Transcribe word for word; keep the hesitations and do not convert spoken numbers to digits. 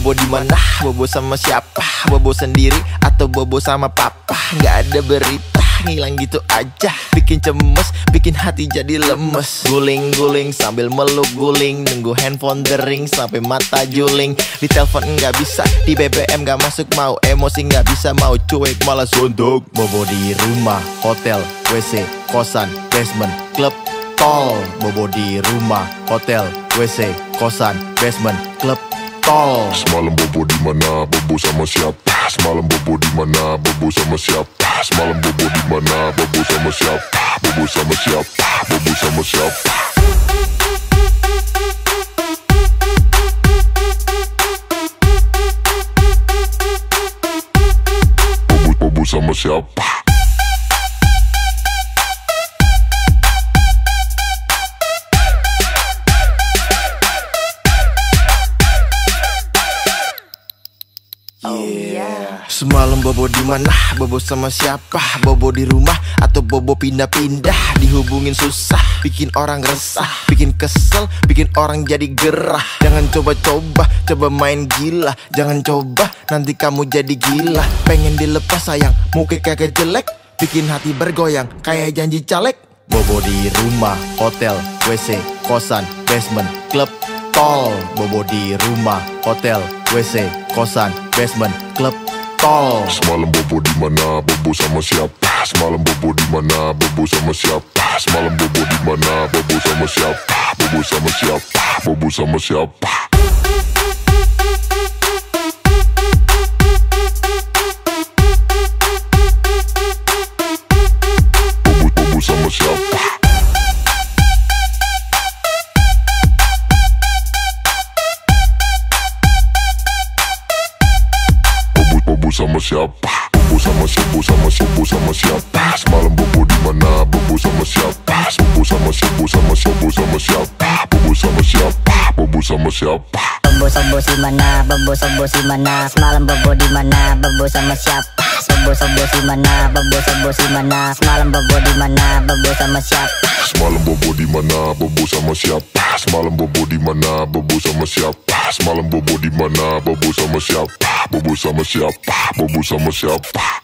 bobo di mana? Bobo sama siapa? Bobo sendiri atau bobo sama papa? Nggak ada berita, ngilang gitu aja. Bikin cemes, bikin hati jadi lemes. Guling-guling sambil meluk guling, nunggu handphone dering sampai mata juling. Di telepon nggak bisa, di B B M nggak masuk. Mau emosi nggak bisa, mau cuek malah suntuk. Bobo di rumah, hotel, W C, kosan, basement, klub, tol. Bobo di rumah, hotel, W C, kosan, basement, klub, tol. Semalam bobo di mana? Bobo sama siapa? Semalam bobo di mana? Bobo sama siapa? Semalam bobo di mana? Bobo sama siapa? Bobo sama siapa? Bobo sama siapa? Bobo bobo sama siapa? Yeah. Semalam bobo di mana? Bobo sama siapa? Bobo di rumah atau bobo pindah-pindah? Dihubungin susah, bikin orang resah, bikin kesel, bikin orang jadi gerah. Jangan coba-coba, coba main gila. Jangan coba, nanti kamu jadi gila. Pengen dilepas sayang, muka kagak jelek, bikin hati bergoyang kayak janji caleg. Bobo di rumah, hotel, W C, kosan, basement, klub, tol. Bobo di rumah, hotel, W C, kosan, basement, klub, tol. Semalam bobo di mana? Bobo sama siapa? Semalam bobo di mana? Bobo sama siapa? Semalam bobo di mana? Bobo sama siapa? Bobo sama siapa? Bobo sama siapa? Bobo bobo sama siapa? Bobo sama siapa? Bobo sama siapa? Sama siapa? Sama siapa? Semalam bobo di mana? Bobo sama siapa? Bobo sama siapa? Sama siapa? Sama siapa? Bobo sama siapa? Bobo sama siapa? Bobo sobo si mana? Bobo sobo si mana? Semalam bobo di mana? Bobo sama siapa? Bobo sobo si mana? Bobo sobo si mana? Semalam bobo di mana? Bobo sama siapa? Semalam bobo di mana? Bobo sama siapa? Semalam bobo di mana? Bobo sama siapa? Semalam bobo di mana? Bobo sama siapa? Bobo sama siapa? Bobo sama siapa?